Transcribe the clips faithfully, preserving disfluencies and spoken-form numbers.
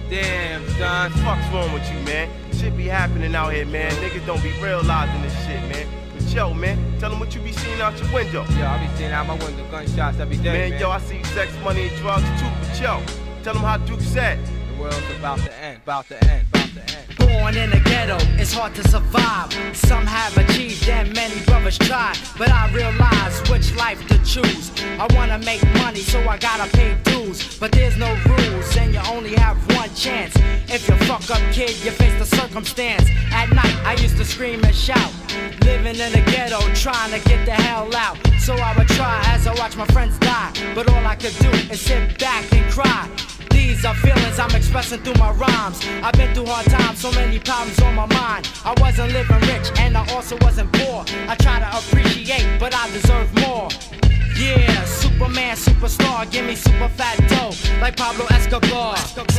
Damn, son. Fuck's wrong with you, man? Shit be happening out here, man. Niggas don't be realizing this shit, man. But yo, man, tell them what you be seeing out your window. Yo, I be seeing out my window gunshots every day, man. Man, yo, I see sex, money, and drugs too. But yo, tell them how Duke said. The world's about to end, about to end, about to end. Born in the ghetto, it's hard to survive. Some have achieved and many brothers try, but I realize which life to choose. I wanna make money, so I gotta pay dues, but there's no rules and you only have one chance. If you fuck up, kid, you face the circumstance. At night, I used to scream and shout, living in the ghetto, trying to get the hell out. So I would try as I watch my friends die, but all I could do is sit back and cry. These are feelings I'm expressing through my rhymes. I've been through hard times, so many problems on my mind. I wasn't living rich and I also wasn't poor. I try to appreciate, but I deserve more. Yeah, Superman, superstar, give me super fat dough, like Pablo Escobar.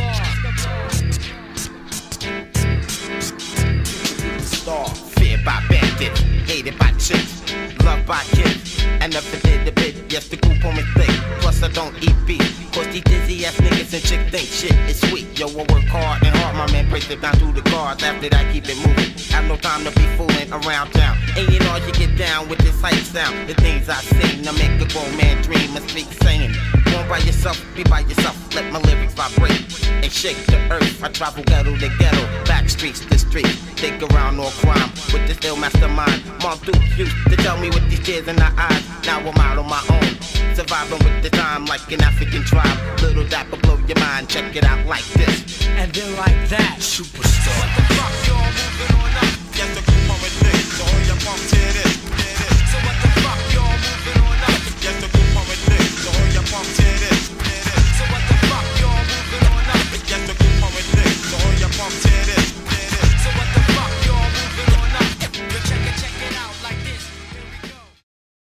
Star, feared by bandits, hated by chicks, loved by kids, and never did a bit. Yes, the group on me thick, plus I don't eat beef. Cause these dizzy ass niggas and chicks think shit is sweet. Yo, I work hard and hard, my man breaks it down through the cards. After that, keep it moving. Have no time to be fooling around town. Ain't it all you get down with this hype sound? The things I sing, I make a grown man dream and speak saying. Born by yourself, be by yourself. Let my lyrics vibrate and shake the earth. I travel ghetto to ghetto, back streets to streets. Think around all crime with this ill mastermind. Mom Duke used to tell me with these tears in her eyes. Now I'm out on my own, surviving with the time like an African tribe. Little dapper blow your mind, check it out like this. And then like that, superstar. What the fuck y'all moving on?